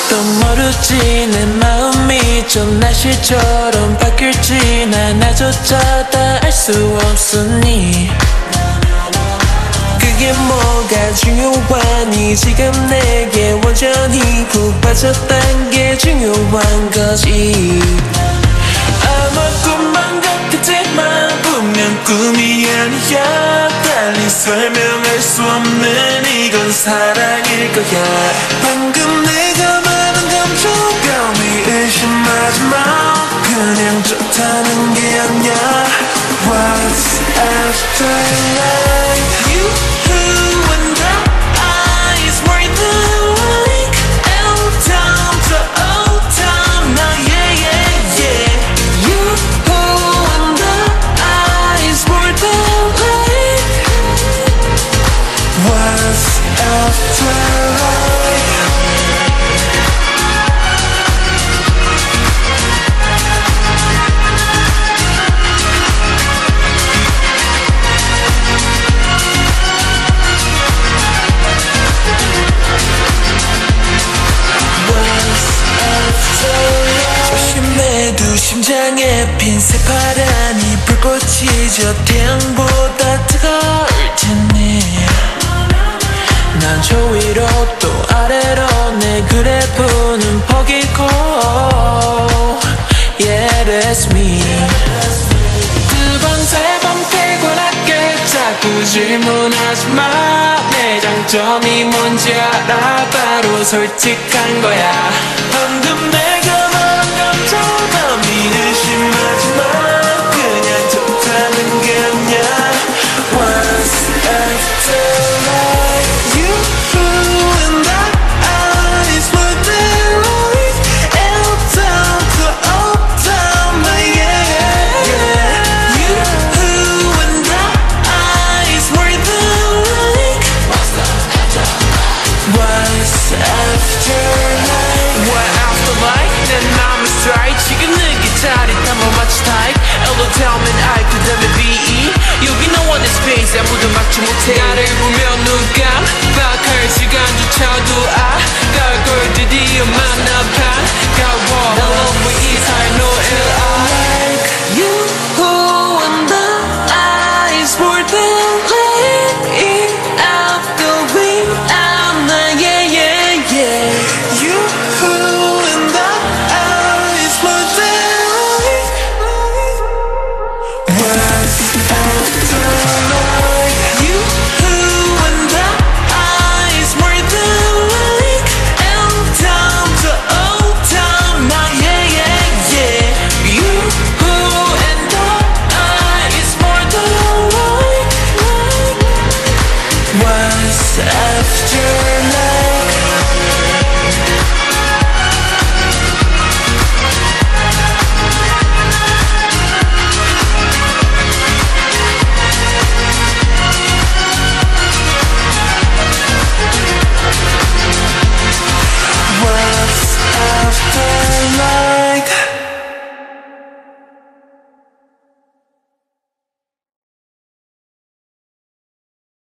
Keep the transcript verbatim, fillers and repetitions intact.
또 모르지 내 마음이 좀 날씨처럼 바뀔지 나나조차 다 알 수 없으니 그게 뭐가 중요하니 지금 내게 완전히 푹 빠졌단 게 중요한 거지 아마 꿈만 같겠지만 분명 꿈이 아니야 달리 설명할 수 없는 이건 사랑일 거야 방금 내가 말한 감정감이 의심하지 마 그냥 좋다는 게 아니야 What's after life You who and I is worth the like L-town to O-town now yeah yeah yeah You who and I is worth the like What's after life 조심해도 심장에 핀 새파란이 불꽃이 저 태양보다 뜨거울 테니 난 저 위로 또 아래로 내 그래프는 퍼기고 Yeah that's me 두 번 세 번 피곤하게 자꾸 질문하지 마 내 장점이 뭔지 알아 바로 솔직한 거야 방금 내가 말한 감정감이 의심하지 마 그냥 좋다는 게 아니야 What's after life You who and I is what they like L-town to O-town yeah yeah yeah You who and I is worth the like What's after life What after life 내 맘을 strike 지금 느낀 짜릿함을 마치 type L-town I 그 다음에 B-E 여기 너와 내 space 아무도 막지 못해 나를 보며 눈 깜빡할 시간조차도